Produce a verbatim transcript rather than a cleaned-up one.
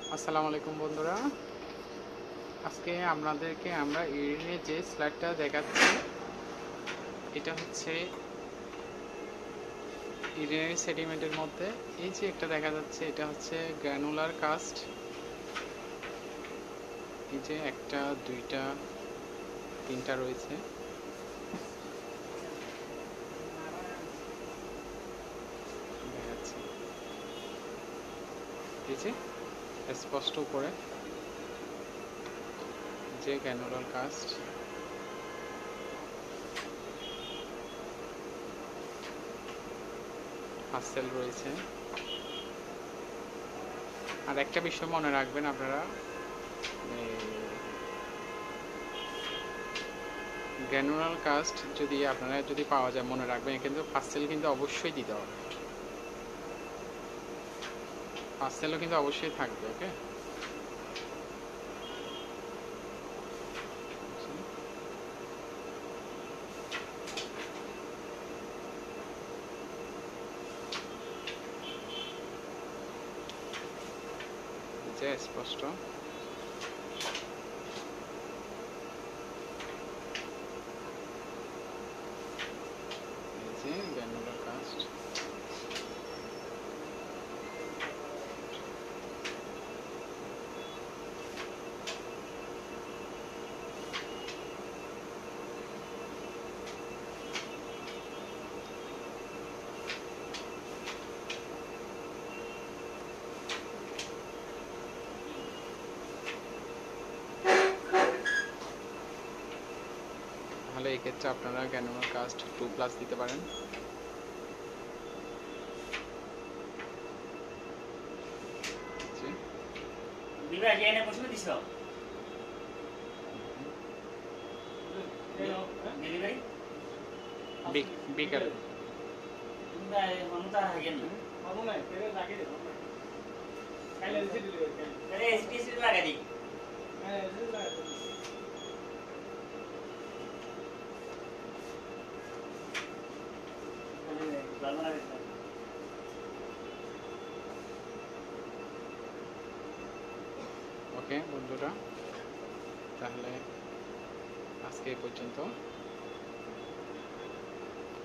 আসসালামু আলাইকুম বন্ধুরা, আজকে আপনাদেরকে আমরা ইরিনের যে স্লাইডটা দেখাচ্ছি এটা হচ্ছে ইরিনের সেডিমেন্টের মধ্যে এই যে একটা দেখা যাচ্ছে এটা হচ্ছে গ্রানুলার কাস্ট। এই যে একটা দুইটা তিনটা রয়েছে, দেখাচ্ছি এই যে স্পষ্ট করে যে গ্রানুলার কাস্ট। হাসেল রয়েছে। আর একটা বিষয় মনে রাখবেন আপনারা, গ্রানুলার কাস্ট যদি আপনারা যদি পাওয়া যায় মনে রাখবেন কিন্তু ফার্স্ট কিন্তু অবশ্যই দিতে হবে, ফার্স্ট কিন্তু অবশ্যই থাকবে। ওকে, যে স্পষ্ট এই যে গ্রানুলার কাস্ট। তাহলে এই ক্ষেত্রে আপনারা গ্রানুলার কাস্ট টু প্লাস দিতে পারেন। বিকালে ওকে বন্ধুরা, তাহলে আজকে এই পর্যন্ত।